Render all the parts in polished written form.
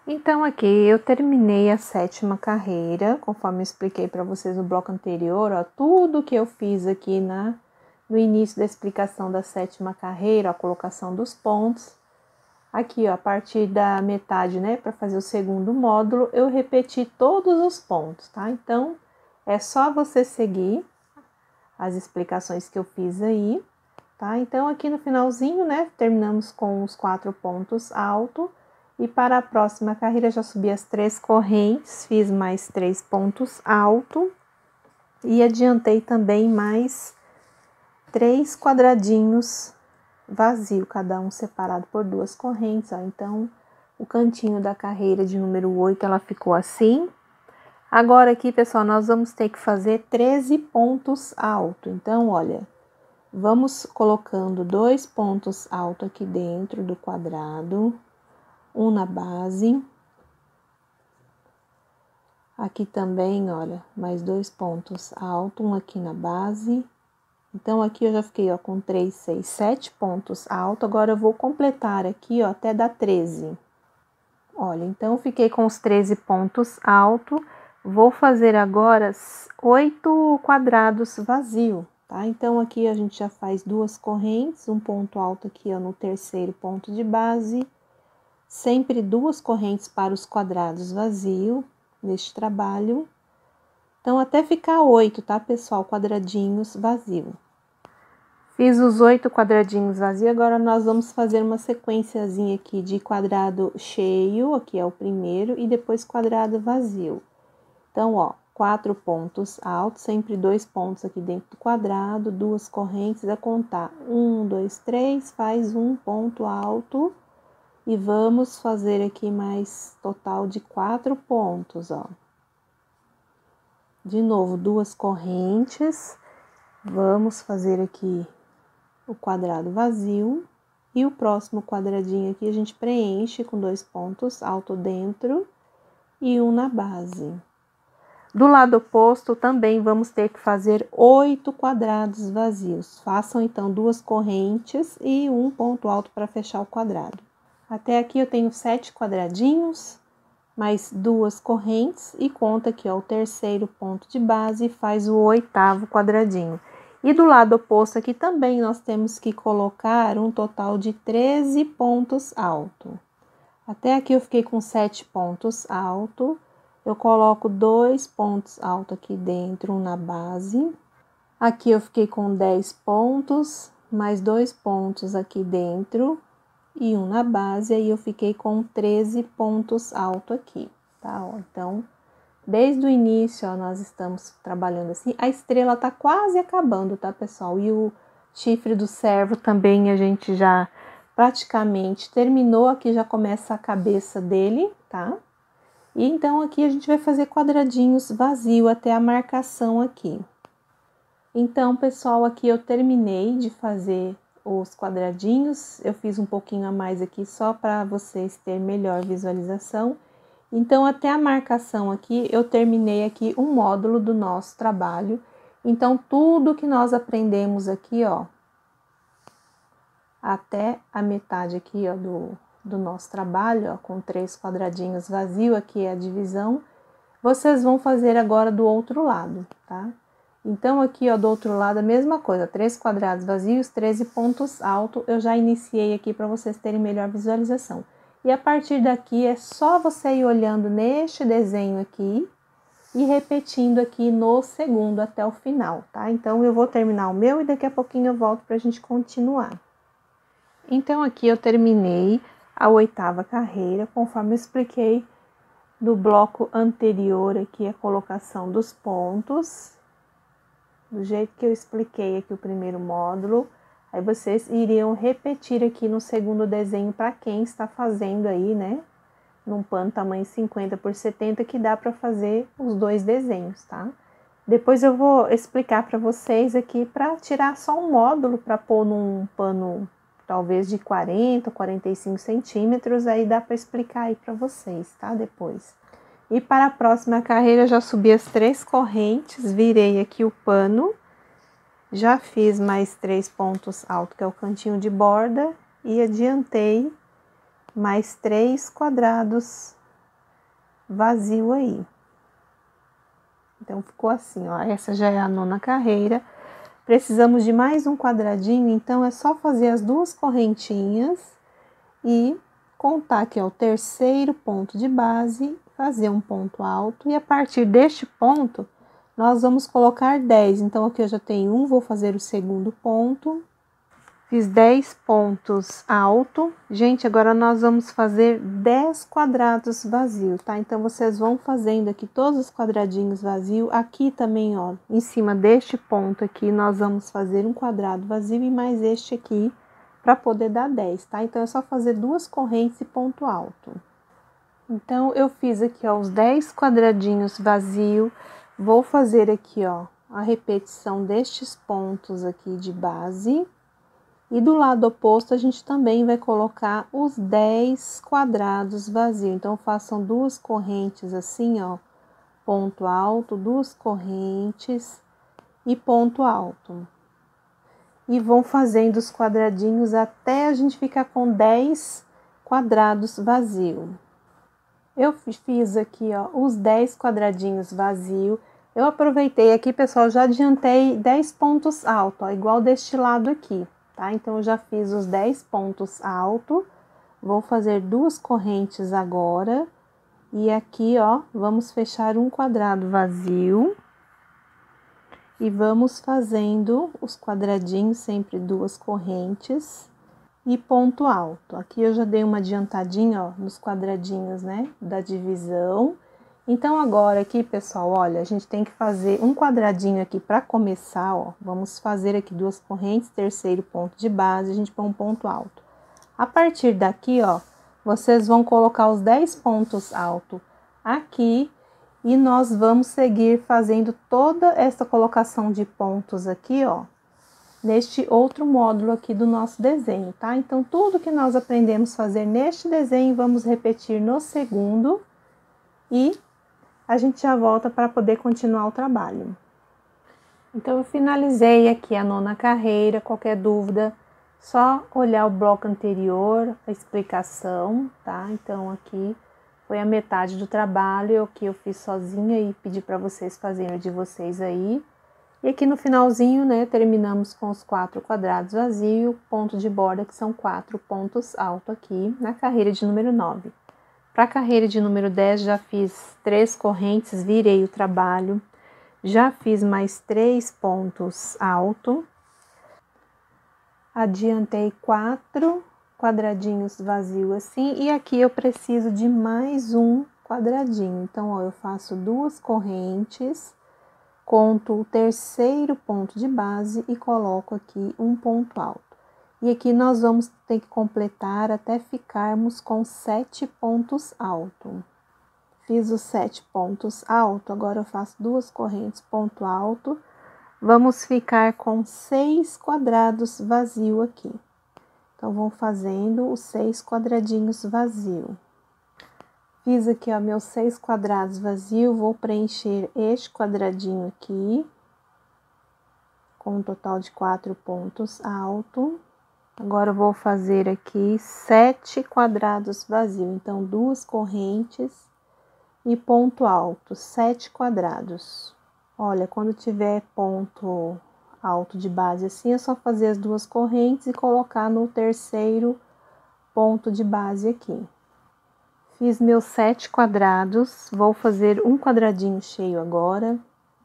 Então, aqui eu terminei a 7ª carreira, conforme eu expliquei para vocês no bloco anterior, ó, tudo que eu fiz aqui no início da explicação da 7ª carreira, a colocação dos pontos. Aqui, ó, a partir da metade, né, para fazer o segundo módulo, eu repeti todos os pontos, tá? Então, é só você seguir as explicações que eu fiz aí, tá? Então, aqui no finalzinho, né, terminamos com os 4 pontos altos. E para a próxima carreira, já subi as 3 correntes, fiz mais 3 pontos altos. E adiantei também mais 3 quadradinhos vazio, cada um separado por 2 correntes, ó. Então, o cantinho da carreira de número 8, ela ficou assim. Agora aqui, pessoal, nós vamos ter que fazer 13 pontos altos. Então, olha, vamos colocando 2 pontos altos aqui dentro do quadrado, um na base. Aqui também, olha, mais 2 pontos altos, um aqui na base. Então, aqui eu já fiquei, ó, com 3, 6, 7 pontos altos. Agora, eu vou completar aqui, ó, até dar 13. Olha, então, eu fiquei com os 13 pontos altos. Vou fazer agora 8 quadrados vazios, tá? Então, aqui a gente já faz 2 correntes, um ponto alto aqui, ó, no terceiro ponto de base. Sempre 2 correntes para os quadrados vazios, neste trabalho. Então, até ficar 8, tá, pessoal? Quadradinhos vazios. Fiz os 8 quadradinhos vazios, agora nós vamos fazer uma sequenciazinha aqui de quadrado cheio, aqui é o primeiro, e depois quadrado vazio. Então, ó, 4 pontos altos, sempre 2 pontos aqui dentro do quadrado, 2 correntes a contar. 1, 2, 3, faz um ponto alto. E vamos fazer aqui mais total de 4 pontos, ó. De novo, 2 correntes. Vamos fazer aqui o quadrado vazio. E o próximo quadradinho aqui a gente preenche com 2 pontos alto dentro e um na base. Do lado oposto também vamos ter que fazer 8 quadrados vazios. Façam então 2 correntes e um ponto alto para fechar o quadrado. Até aqui eu tenho 7 quadradinhos, mais 2 correntes e conta aqui, ó, o terceiro ponto de base e faz o 8º quadradinho. E do lado oposto aqui também nós temos que colocar um total de 13 pontos altos. Até aqui eu fiquei com 7 pontos altos. Eu coloco 2 pontos altos aqui dentro, um na base. Aqui eu fiquei com 10 pontos, mais 2 pontos aqui dentro e um na base, aí eu fiquei com 13 pontos altos aqui, tá? Ó, então, desde o início, ó, nós estamos trabalhando assim. A estrela tá quase acabando, tá, pessoal? E o chifre do servo também a gente já praticamente terminou. Aqui já começa a cabeça dele, tá? E então, aqui a gente vai fazer quadradinhos vazios até a marcação aqui. Então, pessoal, aqui eu terminei de fazer os quadradinhos, eu fiz um pouquinho a mais aqui só para vocês terem melhor visualização. Então, até a marcação aqui, eu terminei aqui um módulo do nosso trabalho. Então, tudo que nós aprendemos aqui, ó, até a metade aqui, ó, do nosso trabalho, ó, com 3 quadradinhos vazios, aqui é a divisão, vocês vão fazer agora do outro lado, tá? Então, aqui, ó, do outro lado, a mesma coisa, 3 quadrados vazios, 13 pontos altos, eu já iniciei aqui para vocês terem melhor visualização. E a partir daqui, é só você ir olhando neste desenho aqui e repetindo aqui no segundo até o final, tá? Então, eu vou terminar o meu e daqui a pouquinho eu volto pra gente continuar. Então, aqui eu terminei a 8ª carreira, conforme eu expliquei no bloco anterior aqui, a colocação dos pontos, do jeito que eu expliquei aqui o primeiro módulo. Aí vocês iriam repetir aqui no segundo desenho para quem está fazendo aí, né? Num pano tamanho 50 por 70, que dá para fazer os 2 desenhos, tá? Depois eu vou explicar para vocês aqui para tirar só um módulo para pôr num pano talvez de 40 ou 45 centímetros, aí dá para explicar aí para vocês, tá? Depois. E para a próxima carreira, eu já subi as 3 correntes, virei aqui o pano, já fiz mais 3 pontos altos, que é o cantinho de borda, e adiantei mais 3 quadrados vazio aí. Então, ficou assim, ó, essa já é a 9ª carreira. Precisamos de mais um quadradinho, então é só fazer as 2 correntinhas e contar aqui, ó, o 3º ponto de base, fazer um ponto alto, e a partir deste ponto, nós vamos colocar 10. Então, aqui eu já tenho um, vou fazer o 2º ponto. Fiz 10 pontos alto. Gente, agora nós vamos fazer 10 quadrados vazios, tá? Então, vocês vão fazendo aqui todos os quadradinhos vazios. Aqui também, ó, em cima deste ponto aqui, nós vamos fazer um quadrado vazio e mais este aqui, para poder dar 10, tá? Então, é só fazer 2 correntes e ponto alto. Então, eu fiz aqui, ó, os 10 quadradinhos vazios. Vou fazer aqui, ó, a repetição destes pontos aqui de base. E do lado oposto, a gente também vai colocar os 10 quadrados vazios. Então, façam 2 correntes assim, ó, ponto alto, 2 correntes e ponto alto. E vão fazendo os quadradinhos até a gente ficar com 10 quadrados vazios. Eu fiz aqui, ó, os 10 quadradinhos vazios. Eu aproveitei aqui, pessoal, já adiantei 10 pontos altos, ó, igual deste lado aqui. Tá? Então, eu já fiz os 10 pontos alto, vou fazer 2 correntes agora, e aqui, ó, vamos fechar um quadrado vazio, e vamos fazendo os quadradinhos, sempre 2 correntes, e ponto alto. Aqui eu já dei uma adiantadinha, ó, nos quadradinhos, né, da divisão. Então, agora aqui, pessoal, olha, a gente tem que fazer um quadradinho aqui para começar, ó. Vamos fazer aqui 2 correntes, 3º ponto de base, a gente põe um ponto alto. A partir daqui, ó, vocês vão colocar os 10 pontos altos aqui e nós vamos seguir fazendo toda essa colocação de pontos aqui, ó, neste outro módulo aqui do nosso desenho, tá? Então, tudo que nós aprendemos a fazer neste desenho, vamos repetir no segundo e a gente já volta para poder continuar o trabalho. Então, eu finalizei aqui a 9ª carreira. Qualquer dúvida, só olhar o bloco anterior, a explicação, tá? Então, aqui foi a metade do trabalho que eu fiz sozinha e pedi para vocês fazerem o de vocês aí. E aqui no finalzinho, né, terminamos com os 4 quadrados vazios, ponto de borda, que são 4 pontos altos aqui na carreira de número 9. Para a carreira de número 10, já fiz 3 correntes, virei o trabalho, já fiz mais 3 pontos altos, adiantei 4 quadradinhos vazios assim, e aqui eu preciso de mais um quadradinho. Então, ó, eu faço 2 correntes, conto o 3º ponto de base e coloco aqui um ponto alto. E aqui nós vamos ter que completar até ficarmos com 7 pontos altos. Fiz os 7 pontos altos, agora eu faço 2 correntes, ponto alto. Vamos ficar com 6 quadrados vazios aqui. Então, vou fazendo os 6 quadradinhos vazios. Fiz aqui, ó, meus 6 quadrados vazios, vou preencher este quadradinho aqui, com um total de 4 pontos altos. Agora, eu vou fazer aqui 7 quadrados vazios, então, 2 correntes e ponto alto, 7 quadrados. Olha, quando tiver ponto alto de base assim, é só fazer as 2 correntes e colocar no 3º ponto de base aqui. Fiz meus 7 quadrados, vou fazer um quadradinho cheio agora.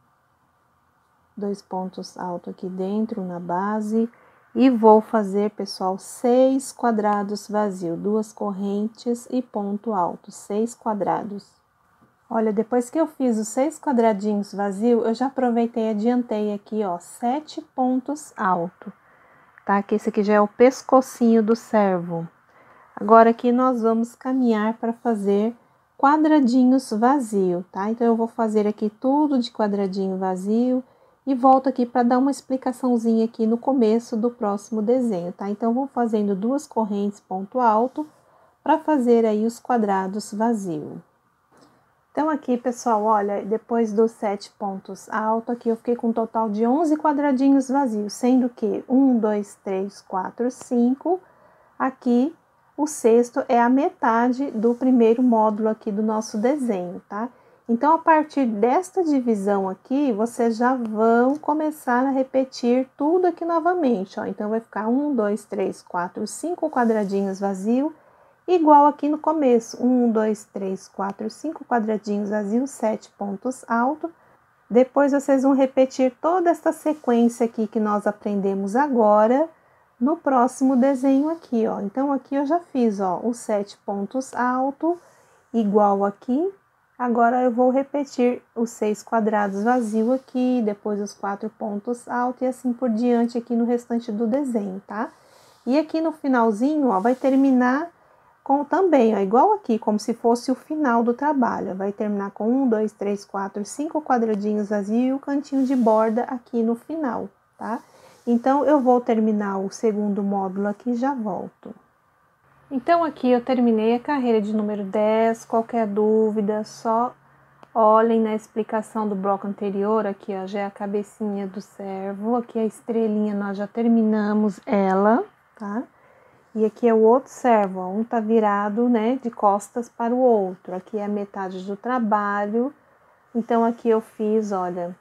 2 pontos altos aqui dentro, na base. E vou fazer, pessoal, 6 quadrados vazios, 2 correntes e ponto alto, 6 quadrados. Olha, depois que eu fiz os 6 quadradinhos vazios, eu já aproveitei e adiantei aqui, ó, 7 pontos altos, tá? Que esse aqui já é o pescocinho do servo. Agora, aqui nós vamos caminhar para fazer quadradinhos vazios, tá? Então, eu vou fazer aqui tudo de quadradinho vazio. E volto aqui para dar uma explicaçãozinha aqui no começo do próximo desenho, tá? Então, vou fazendo 2 correntes, ponto alto, para fazer aí os quadrados vazios. Então, aqui, pessoal, olha, depois dos 7 pontos altos, aqui eu fiquei com um total de 11 quadradinhos vazios, sendo que 1, 2, 3, 4, 5, aqui o sexto é a metade do primeiro módulo aqui do nosso desenho, tá? Então, a partir desta divisão aqui, vocês já vão começar a repetir tudo aqui novamente, ó. Então, vai ficar 1, 2, 3, 4, 5 quadradinhos vazios, igual aqui no começo. 1, 2, 3, 4, 5 quadradinhos vazios, 7 pontos altos. Depois, vocês vão repetir toda essa sequência aqui que nós aprendemos agora, no próximo desenho aqui, ó. Então, aqui eu já fiz, ó, os 7 pontos altos, igual aqui. Agora, eu vou repetir os 6 quadrados vazios aqui, depois os 4 pontos altos e assim por diante aqui no restante do desenho, tá? E aqui no finalzinho, ó, vai terminar com também, ó, igual aqui, como se fosse o final do trabalho. Vai terminar com 1, 2, 3, 4, 5 quadradinhos vazios e o cantinho de borda aqui no final, tá? Então, eu vou terminar o segundo módulo aqui e já volto. Então, aqui eu terminei a carreira de número 10, qualquer dúvida, só olhem na explicação do bloco anterior, aqui ó, já é a cabecinha do servo, aqui a estrelinha nós já terminamos ela, tá? E aqui é o outro servo, ó, um tá virado, né, de costas para o outro, aqui é a metade do trabalho, então aqui eu fiz, olha,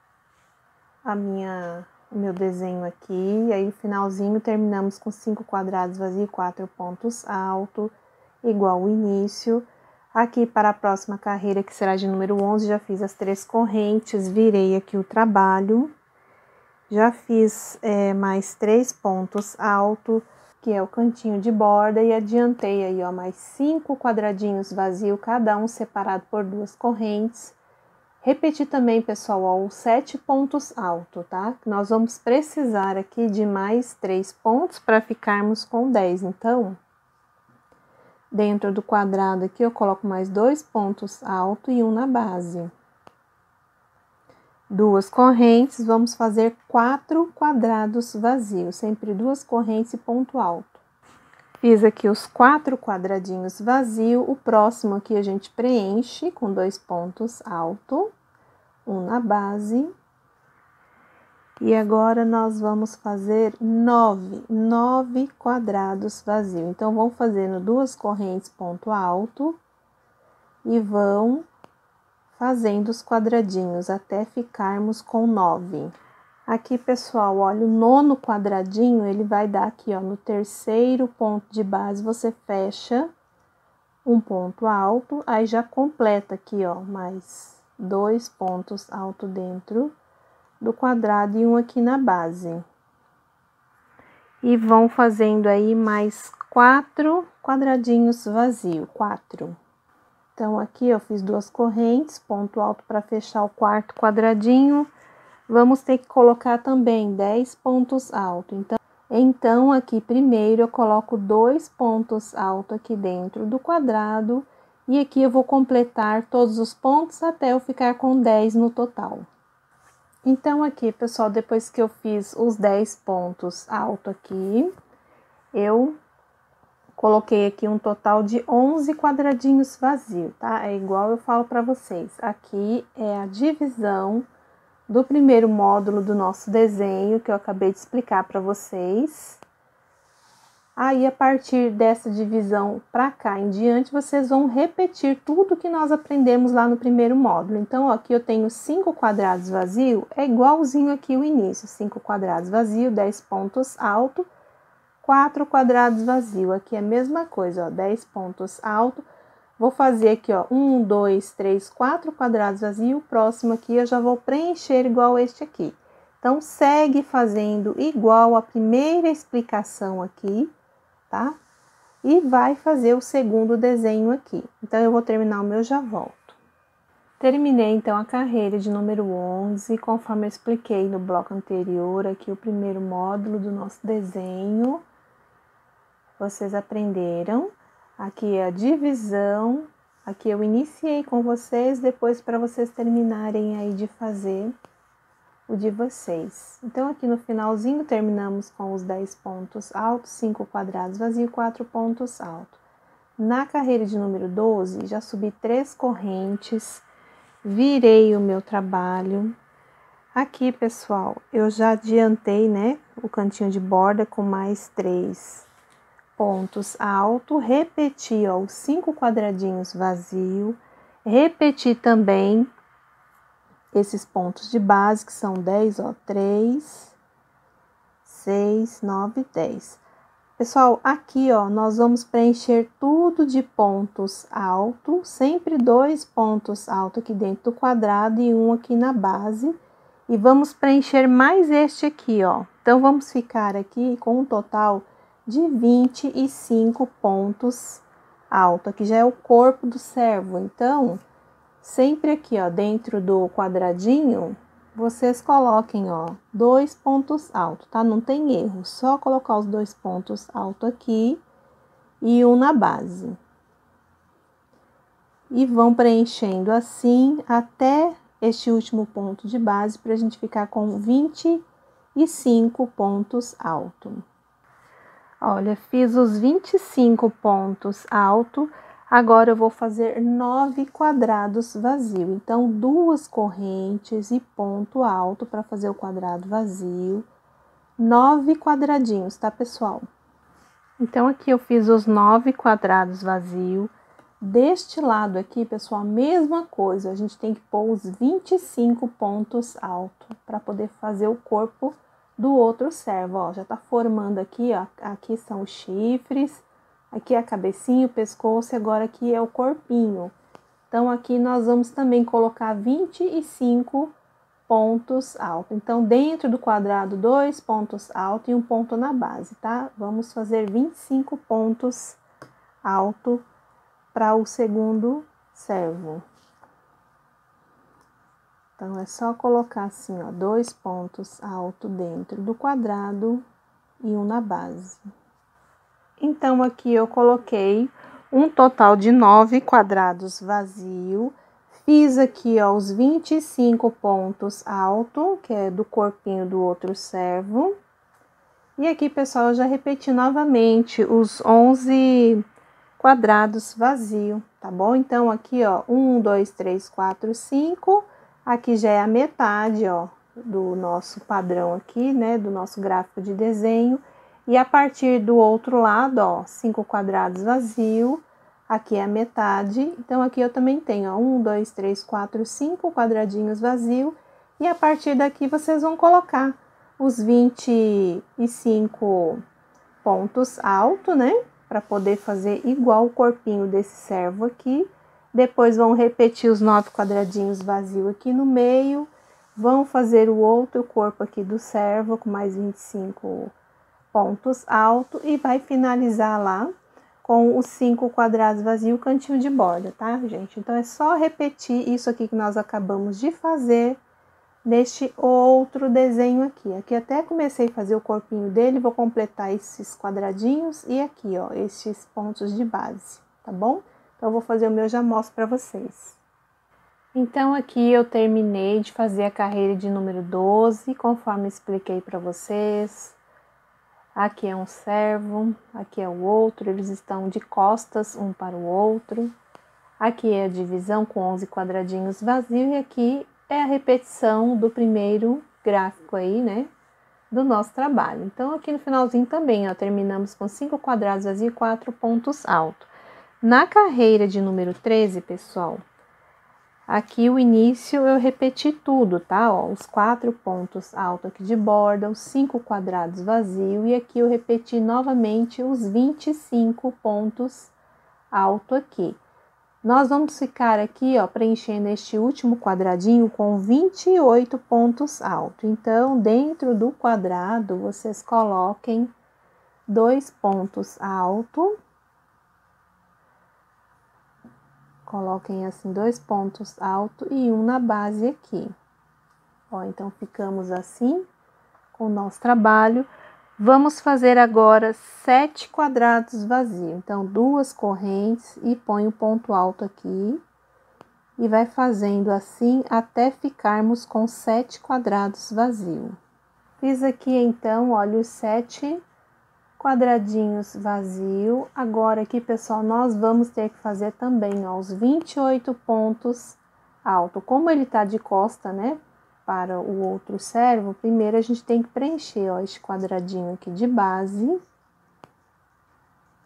o meu desenho aqui, e aí no finalzinho terminamos com 5 quadrados vazios e 4 pontos altos, igual o início. Aqui para a próxima carreira, que será de número 11, já fiz as 3 correntes, virei aqui o trabalho, já fiz mais 3 pontos altos, que é o cantinho de borda, e adiantei aí, ó, mais 5 quadradinhos vazios, cada um separado por 2 correntes. Repetir também, pessoal, ó, os 7 pontos altos, tá? Nós vamos precisar aqui de mais 3 pontos para ficarmos com 10. Então, dentro do quadrado aqui, eu coloco mais 2 pontos altos e um na base. 2 correntes, vamos fazer 4 quadrados vazios, sempre 2 correntes e ponto alto. Fiz aqui os 4 quadradinhos vazios, o próximo aqui a gente preenche com 2 pontos altos, um na base. E agora, nós vamos fazer 9 quadrados vazios. Então, vão fazendo 2 correntes ponto alto e vão fazendo os quadradinhos até ficarmos com 9. Aqui, pessoal, olha, o 9º quadradinho, ele vai dar aqui, ó, no terceiro ponto de base, você fecha um ponto alto, aí já completa aqui, ó, mais 2 pontos altos dentro do quadrado e um aqui na base. E vão fazendo aí mais 4 quadradinhos vazios, 4. Então, aqui eu fiz 2 correntes, ponto alto para fechar o 4º quadradinho. Vamos ter que colocar também 10 pontos altos. Então, aqui primeiro eu coloco 2 pontos altos aqui dentro do quadrado. E aqui eu vou completar todos os pontos até eu ficar com 10 no total. Então, aqui, pessoal, depois que eu fiz os 10 pontos altos aqui, eu coloquei aqui um total de 11 quadradinhos vazios, tá? É igual eu falo para vocês. Aqui é a divisão do primeiro módulo do nosso desenho, que eu acabei de explicar para vocês. Aí, a partir dessa divisão para cá em diante, vocês vão repetir tudo que nós aprendemos lá no primeiro módulo. Então, ó, aqui eu tenho 5 quadrados vazios, é igualzinho aqui o início. 5 quadrados vazios, 10 pontos altos, 4 quadrados vazios. Aqui é a mesma coisa, ó, 10 pontos altos. Vou fazer aqui, ó, 1, 2, 3, 4 quadrados vazios. O próximo aqui eu já vou preencher igual este aqui. Então, segue fazendo igual a primeira explicação aqui, tá? E vai fazer o segundo desenho aqui. Então, eu vou terminar o meu, já volto. Terminei, então, a carreira de número 11, conforme eu expliquei no bloco anterior, aqui o primeiro módulo do nosso desenho. Vocês aprenderam. Aqui é a divisão. Aqui eu iniciei com vocês, depois para vocês terminarem aí de fazer o de vocês. Então, aqui no finalzinho, terminamos com os 10 pontos altos, 5 quadrados vazios, 4 pontos altos. Na carreira de número 12, já subi 3 correntes, virei o meu trabalho. Aqui, pessoal, eu já adiantei, né, o cantinho de borda com mais 3 pontos alto, repetir, ó, os 5 quadradinhos vazio, repetir também esses pontos de base, que são 10, ó, 3, 6, 9, 10. Pessoal, aqui, ó, nós vamos preencher tudo de pontos altos, sempre 2 pontos altos aqui dentro do quadrado e um aqui na base. E vamos preencher mais este aqui, ó. Então, vamos ficar aqui com um total de 25 pontos altos. Aqui já é o corpo do servo. Então, sempre aqui, ó, dentro do quadradinho, vocês coloquem, ó, 2 pontos altos, tá? Não tem erro, só colocar os 2 pontos altos aqui e um na base. E vão preenchendo assim até este último ponto de base, para a gente ficar com 25 pontos altos. Olha, fiz os 25 pontos altos, agora eu vou fazer 9 quadrados vazios. Então, 2 correntes e ponto alto para fazer o quadrado vazio. 9 quadradinhos, tá, pessoal? Então, aqui eu fiz os 9 quadrados vazios. Deste lado aqui, pessoal, mesma coisa, a gente tem que pôr os 25 pontos altos para poder fazer o corpo do outro servo, ó. Já tá formando aqui, ó, aqui são os chifres, aqui é a cabecinha, o pescoço, e agora aqui é o corpinho. Então, aqui nós vamos também colocar 25 pontos altos. Então, dentro do quadrado, 2 pontos altos e um ponto na base, tá? Vamos fazer 25 pontos altos para o segundo servo. Então, é só colocar assim, ó, 2 pontos altos dentro do quadrado e um na base. Então, aqui eu coloquei um total de 9 quadrados vazio. Fiz aqui, ó, os 25 pontos altos, que é do corpinho do outro servo. E aqui, pessoal, eu já repeti novamente os 11 quadrados vazio, tá bom? Então, aqui, ó, 1, 2, 3, 4, 5, aqui já é a metade, ó, do nosso padrão aqui, né, do nosso gráfico de desenho, e a partir do outro lado, ó, 5 quadrados vazio, aqui é a metade, então, aqui eu também tenho, ó, 1, 2, 3, 4, 5 quadradinhos vazio, e a partir daqui vocês vão colocar os 25 pontos altos, né? Para poder fazer igual o corpinho desse servo aqui. Depois vão repetir os 9 quadradinhos vazios aqui no meio. Vão fazer o outro corpo aqui do servo com mais 25 pontos altos. E vai finalizar lá com os 5 quadrados vazios, cantinho de borda, tá, gente? Então, é só repetir isso aqui que nós acabamos de fazer neste outro desenho aqui. Aqui até comecei a fazer o corpinho dele, vou completar esses quadradinhos e aqui, ó, estes pontos de base, tá bom? Então, eu vou fazer o meu, já mostro pra vocês. Então, aqui eu terminei de fazer a carreira de número 12, conforme expliquei pra vocês. Aqui é um servo, aqui é o outro, eles estão de costas um para o outro. Aqui é a divisão com 11 quadradinhos vazios e aqui é a repetição do primeiro gráfico aí, né, do nosso trabalho. Então, aqui no finalzinho também, ó, terminamos com 5 quadrados vazios e 4 pontos altos. Na carreira de número 13, pessoal, aqui o início eu repeti tudo, tá? Ó, os 4 pontos altos aqui de borda, os 5 quadrados vazios, e aqui eu repeti novamente os 25 pontos altos aqui. Nós vamos ficar aqui, ó, preenchendo este último quadradinho com 28 pontos altos. Então, dentro do quadrado, vocês coloquem 2 pontos altos. Coloquem assim 2 pontos altos e um na base aqui. Ó, então, ficamos assim com o nosso trabalho. Vamos fazer agora 7 quadrados vazios. Então, 2 correntes e põe o ponto alto aqui. E vai fazendo assim até ficarmos com 7 quadrados vazios. Fiz aqui então, olha, os 7 quadradinhos vazios. Agora aqui, pessoal, nós vamos ter que fazer também, ó, os 28 pontos altos. Como ele tá de costa, né, para o outro servo, primeiro a gente tem que preencher, ó, este quadradinho aqui de base.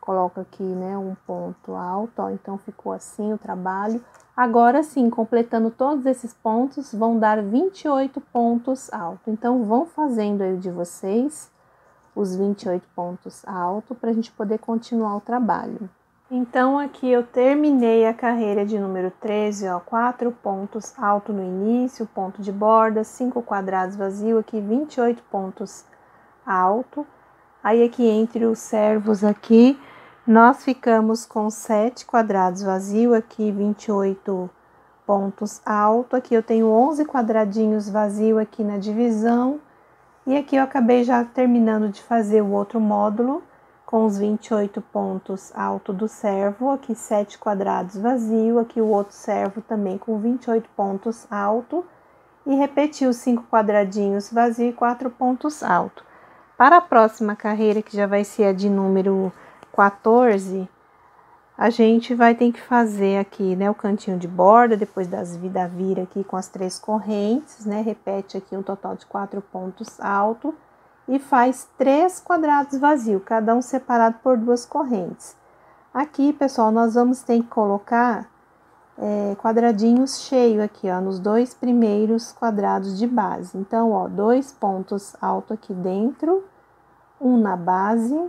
coloca aqui, né, um ponto alto, ó, então ficou assim o trabalho. Agora sim, completando todos esses pontos, vão dar 28 pontos altos. Então, vão fazendo aí de vocês os 28 pontos altos para a gente poder continuar o trabalho. Então, aqui eu terminei a carreira de número 13, ó, 4 pontos altos no início, ponto de borda, 5 quadrados vazio, aqui 28 pontos alto. Aí, aqui entre os servos aqui, nós ficamos com 7 quadrados vazio, aqui 28 pontos alto. Aqui eu tenho 11 quadradinhos vazio aqui na divisão. E aqui eu acabei já terminando de fazer o outro módulo com os 28 pontos alto do servo. Aqui 7 quadrados vazio, aqui o outro servo também com 28 pontos alto. E repeti os 5 quadradinhos vazio e 4 pontos alto. Para a próxima carreira, que já vai ser a de número 14, a gente vai ter que fazer aqui, né, o cantinho de borda, depois da vira aqui com as 3 correntes, né, repete aqui um total de 4 pontos alto e faz 3 quadrados vazios, cada um separado por 2 correntes. Aqui, pessoal, nós vamos ter que colocar quadradinhos cheios aqui, ó, nos 2 primeiros quadrados de base. Então, ó, 2 pontos alto aqui dentro, um na base,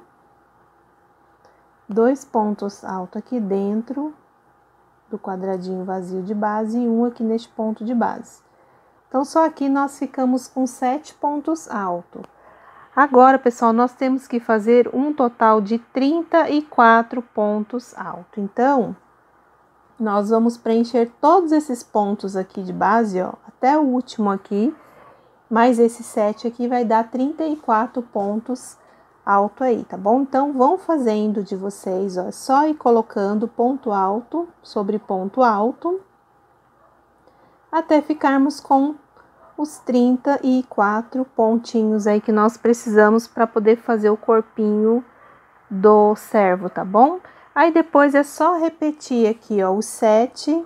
2 pontos alto aqui dentro do quadradinho vazio de base e um aqui neste ponto de base. Então, só aqui nós ficamos com 7 pontos altos. Agora, pessoal, nós temos que fazer um total de 34 pontos altos. Então, nós vamos preencher todos esses pontos aqui de base, ó, até o último aqui, mais esse 7 aqui vai dar 34 pontos alto aí, tá bom? Então, vão fazendo de vocês, ó, só ir colocando ponto alto sobre ponto alto, até ficarmos com os 34 pontinhos aí que nós precisamos para poder fazer o corpinho do servo, tá bom? Aí, depois é só repetir aqui, ó, os 7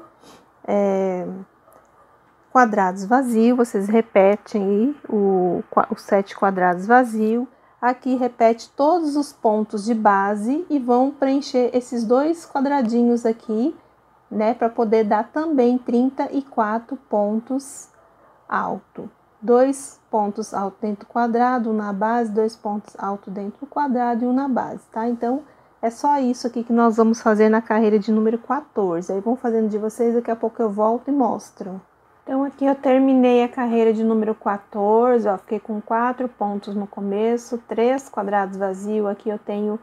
quadrados vazios, vocês repetem aí os 7 quadrados vazios. Aqui repete todos os pontos de base e vão preencher esses 2 quadradinhos aqui, né, para poder dar também 34 pontos alto. 2 pontos alto dentro do quadrado, um na base, 2 pontos alto dentro do quadrado e um na base, tá? Então, é só isso aqui que nós vamos fazer na carreira de número 14. Aí, vão fazendo de vocês, daqui a pouco eu volto e mostro. Então, aqui eu terminei a carreira de número 14, ó, fiquei com 4 pontos no começo, 3 quadrados vazios, aqui eu tenho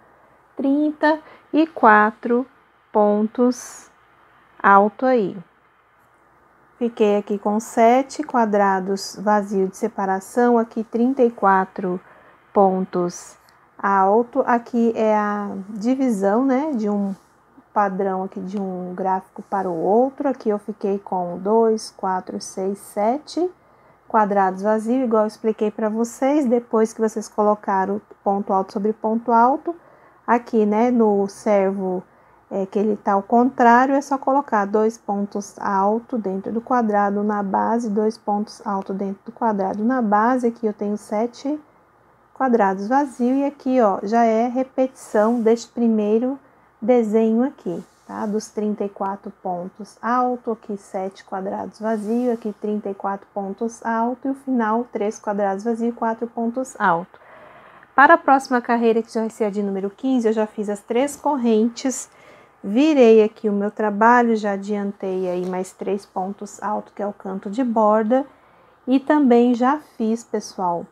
34 pontos alto aí. Fiquei aqui com 7 quadrados vazios de separação, aqui 34 pontos alto, aqui é a divisão, né, de um padrão aqui de um gráfico para o outro. Aqui eu fiquei com 2, 4, 6, 7 quadrados vazios, igual eu expliquei para vocês, depois que vocês colocaram ponto alto sobre ponto alto. Aqui, né, no servo que ele tá ao contrário, é só colocar 2 pontos alto dentro do quadrado na base, 2 pontos alto dentro do quadrado na base. Aqui eu tenho 7 quadrados vazios e aqui, ó, já é repetição deste primeiro desenho aqui, tá? Dos 34 pontos alto, aqui 7 quadrados vazios, aqui 34 pontos alto e o final 3 quadrados vazios e 4 pontos alto. Para a próxima carreira, que já vai ser a de número 15, eu já fiz as 3 correntes, virei aqui o meu trabalho, já adiantei aí mais 3 pontos alto, que é o canto de borda, e também já fiz, pessoal,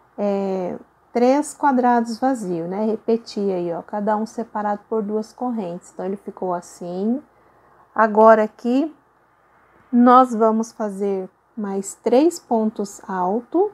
3 quadrados vazios, né? Repeti aí, ó, cada um separado por 2 correntes. Então, ele ficou assim. Agora, aqui, nós vamos fazer mais 3 pontos altos,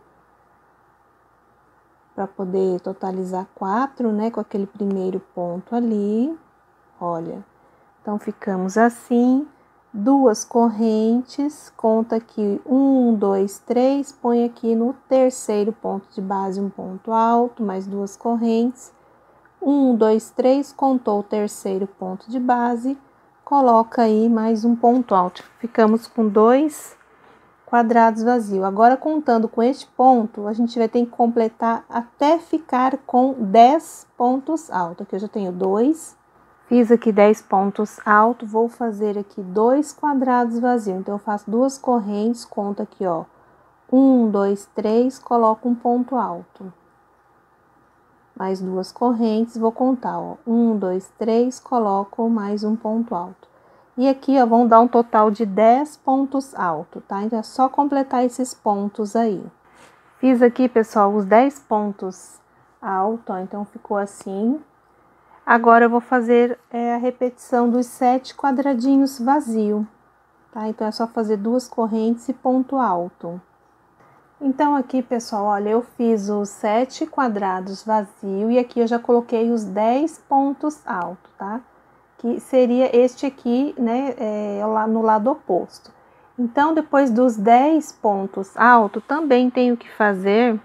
para poder totalizar 4, né? Com aquele primeiro ponto ali, olha. Então, ficamos assim. 2 correntes, conta aqui 1, 2, 3, põe aqui no terceiro ponto de base um ponto alto, mais 2 correntes, 1, 2, 3, contou o terceiro ponto de base, coloca aí mais um ponto alto, ficamos com 2 quadrados vazios. Agora, contando com este ponto, a gente vai ter que completar até ficar com 10 pontos altos. Aqui eu já tenho 2. Fiz aqui 10 pontos altos, vou fazer aqui 2 quadrados vazios. Então, eu faço 2 correntes, conto aqui, ó. 1, 2, 3, coloco um ponto alto. Mais 2 correntes, vou contar, ó. 1, 2, 3, coloco mais um ponto alto. E aqui, ó, vão dar um total de 10 pontos altos, tá? Então, é só completar esses pontos aí. Fiz aqui, pessoal, os 10 pontos altos, ó, então ficou assim. Agora, eu vou fazer a repetição dos 7 quadradinhos vazios, tá? Então, é só fazer 2 correntes e ponto alto. Então, aqui, pessoal, olha, eu fiz os 7 quadrados vazios e aqui eu já coloquei os 10 pontos altos, tá? Que seria este aqui, né, lá no lado oposto. Então, depois dos 10 pontos altos, também tenho que fazer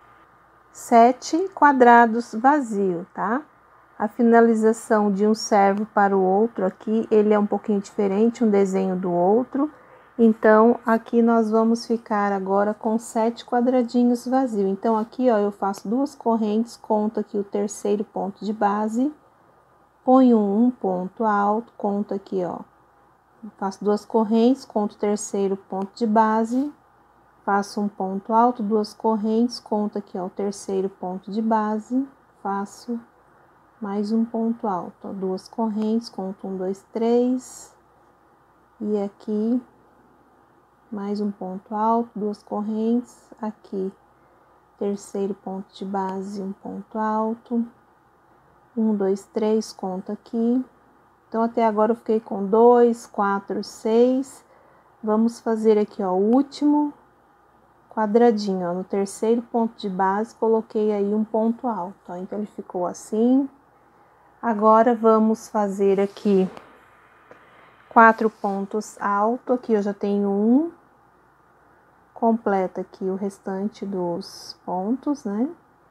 7 quadrados vazios, tá? A finalização de um serve para o outro aqui, ele é um pouquinho diferente, um desenho do outro. Então, aqui nós vamos ficar agora com 7 quadradinhos vazios. Então, aqui, ó, eu faço 2 correntes, conto aqui o terceiro ponto de base, ponho um ponto alto, conto aqui, ó. Faço 2 correntes, conto o terceiro ponto de base, faço um ponto alto, 2 correntes, conto aqui, ó, o terceiro ponto de base, faço mais um ponto alto, ó, 2 correntes, conto 1, 2, 3, e aqui mais um ponto alto, 2 correntes, aqui terceiro ponto de base, um ponto alto, 1, 2, 3, conto aqui. Então, até agora eu fiquei com 2, 4, 6. Vamos fazer aqui, ó, o último quadradinho, ó, no terceiro ponto de base, coloquei aí um ponto alto, ó, então ele ficou assim. Agora, vamos fazer aqui 4 pontos altos, aqui eu já tenho um, completa aqui o restante dos pontos, né?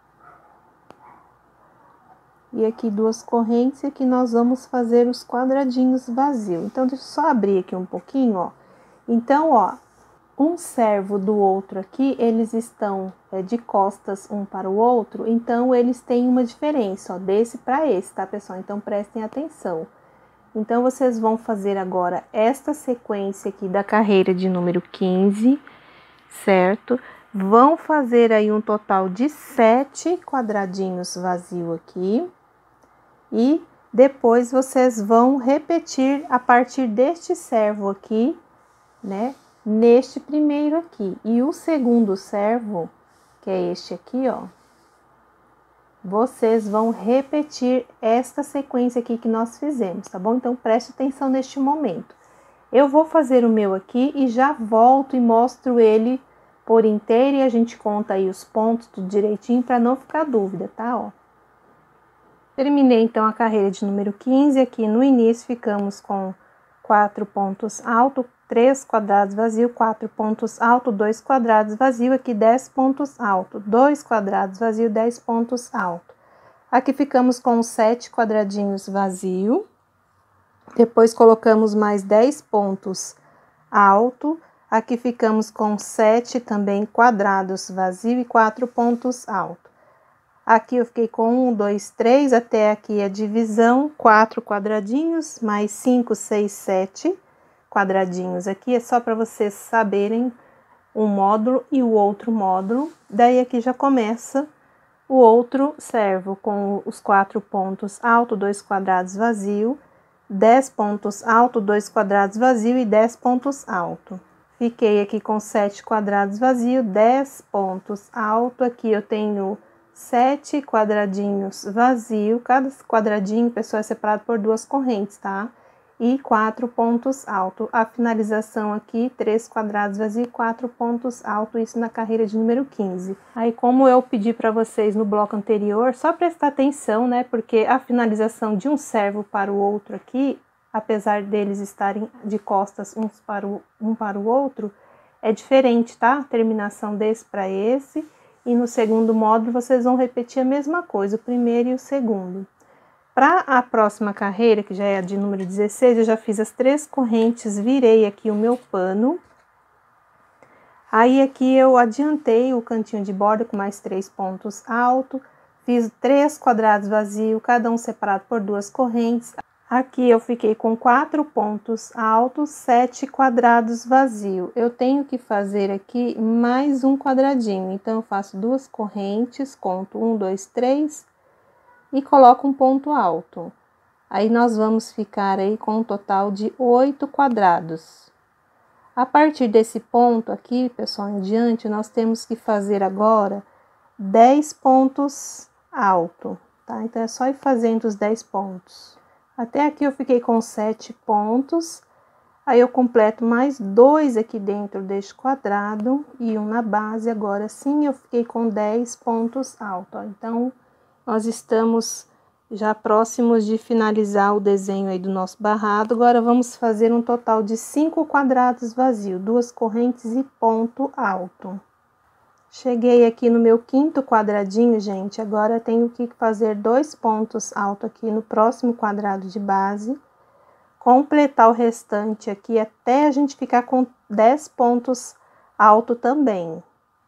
E aqui 2 correntes, e aqui nós vamos fazer os quadradinhos vazios. Então, deixa eu só abrir aqui um pouquinho, ó. Então, ó, um servo do outro aqui, eles estão de costas um para o outro, então eles têm uma diferença, ó, desse para esse, tá, pessoal? Então, prestem atenção. Então, vocês vão fazer agora esta sequência aqui da carreira de número 15, certo? Vão fazer aí um total de 7 quadradinhos vazios aqui. E depois vocês vão repetir a partir deste servo aqui, né? Neste primeiro aqui. E o segundo servo, que é este aqui, ó. Vocês vão repetir esta sequência aqui que nós fizemos, tá bom? Então, preste atenção neste momento. Eu vou fazer o meu aqui e já volto e mostro ele por inteiro e a gente conta aí os pontos tudo direitinho para não ficar dúvida, tá? Ó. Terminei então a carreira de número 15, aqui no início ficamos com 4 pontos altos, 3 quadrados vazios, 4 pontos altos, 2 quadrados vazios, aqui 10 pontos altos, 2 quadrados vazios, 10 pontos altos. Aqui ficamos com 7 quadradinhos vazios, depois colocamos mais 10 pontos altos, aqui ficamos com 7 também quadrados vazios e 4 pontos altos. Aqui eu fiquei com 1, 2, 3, até aqui a divisão, 4 quadradinhos, mais 5, 6, 7 quadradinhos. Aqui é só para vocês saberem um módulo e o outro módulo. Daí aqui já começa o outro servo com os 4 pontos altos, 2 quadrados vazio, 10 pontos altos, 2 quadrados vazio e 10 pontos altos. Fiquei aqui com 7 quadrados vazio, 10 pontos altos. Aqui eu tenho 7 quadradinhos vazios, cada quadradinho, pessoal, é separado por 2 correntes, tá? E 4 pontos altos. A finalização aqui, 3 quadrados vazios e 4 pontos altos, isso na carreira de número 15. Aí, como eu pedi para vocês no bloco anterior, só prestar atenção, né? Porque a finalização de um servo para o outro aqui, apesar deles estarem de costas um para o outro, é diferente, tá? A terminação desse para esse. E no segundo módulo, vocês vão repetir a mesma coisa, o primeiro e o segundo. Para a próxima carreira, que já é a de número 16, eu já fiz as 3 correntes, virei aqui o meu pano. Aí aqui eu adiantei o cantinho de borda com mais 3 pontos altos, fiz 3 quadrados vazios, cada um separado por 2 correntes. Aqui eu fiquei com 4 pontos altos, 7 quadrados vazios. Eu tenho que fazer aqui mais um quadradinho, então eu faço 2 correntes, conto 1, 2, 3 e coloco um ponto alto. Aí nós vamos ficar aí com um total de 8 quadrados. A partir desse ponto aqui, pessoal, em diante, nós temos que fazer agora 10 pontos altos, tá? Então, é só ir fazendo os 10 pontos. Até aqui eu fiquei com 7 pontos, aí eu completo mais 2 aqui dentro deste quadrado e um na base, agora sim eu fiquei com 10 pontos altos, ó. Então, nós estamos já próximos de finalizar o desenho aí do nosso barrado. Agora vamos fazer um total de 5 quadrados vazios, 2 correntes e ponto alto. Cheguei aqui no meu 5º quadradinho, gente. Agora tenho que fazer 2 pontos altos aqui no próximo quadrado de base, completar o restante aqui até a gente ficar com 10 pontos altos também.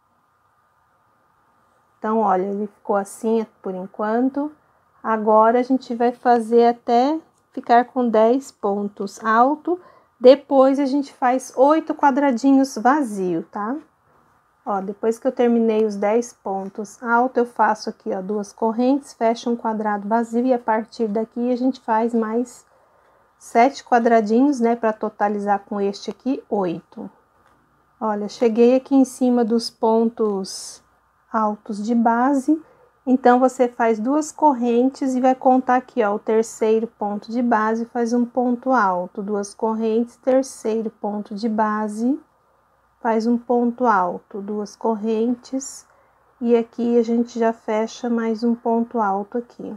Então, olha, ele ficou assim por enquanto. Agora, a gente vai fazer até ficar com 10 pontos altos. Depois, a gente faz 8 quadradinhos vazios, tá? Ó, depois que eu terminei os 10 pontos altos, eu faço aqui, ó, 2 correntes, fecho um quadrado vazio e a partir daqui a gente faz mais 7 quadradinhos, né, para totalizar com este aqui 8. Olha, cheguei aqui em cima dos pontos altos de base, então você faz 2 correntes e vai contar aqui, ó, o terceiro ponto de base, faz um ponto alto, 2 correntes, terceiro ponto de base, faz um ponto alto, 2 correntes, e aqui a gente já fecha mais um ponto alto aqui.